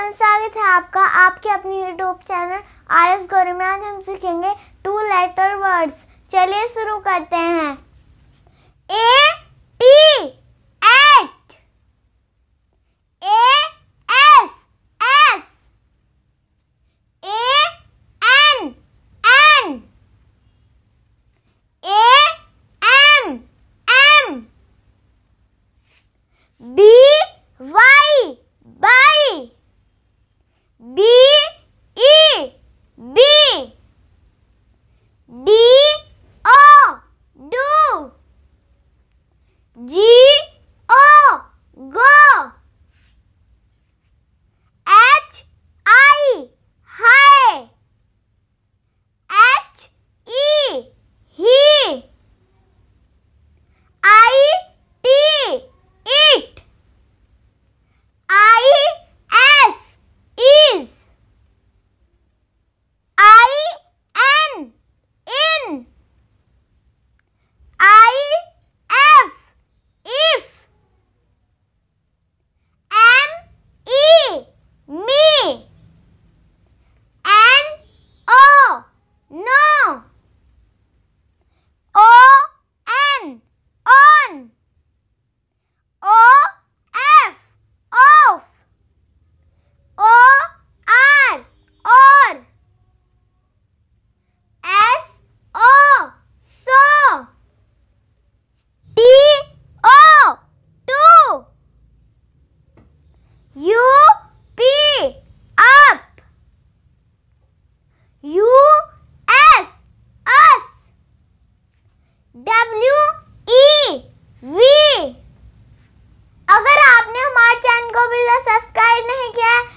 स्वागत है आपका आपके अपनी यूट्यूब चैनल आर गौरी में। आज हम सीखेंगे 2 लेटर वर्ड्स। चलिए शुरू करते हैं। A T at, A S as, A N an, A M am, B Y by, B E B, D O do, G O go, H I hi, H E he, I T it, I S is, I N in, I F if, M E me, N O no, O N on, O F off, O R or, S O so, T O to, U P up, U S us, W E V। अगर आपने हमारे channel को अभी तक subscribe नहीं किया है